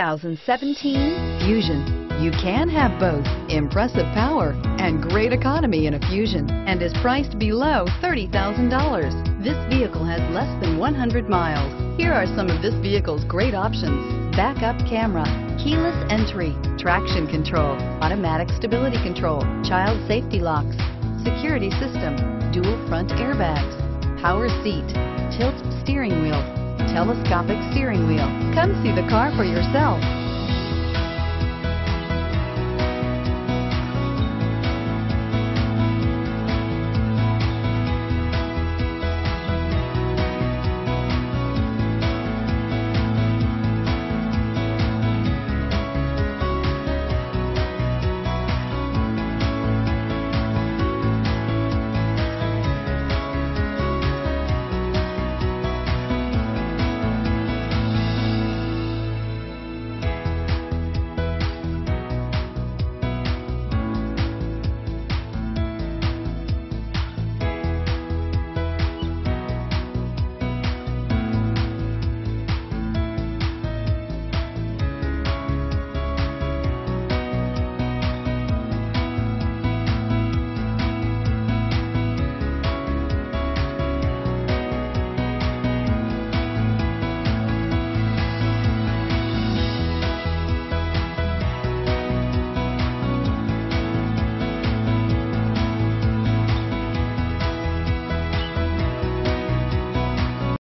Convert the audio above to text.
2017 Fusion. You can have both impressive power and great economy in a Fusion, and is priced below $30,000. This vehicle has less than 100 miles. Here are some of this vehicle's great options: backup camera, keyless entry, traction control, automatic stability control, child safety locks, security system, dual front airbags, power seat, tilt steering wheel, telescopic steering wheel. Come see the car for yourself.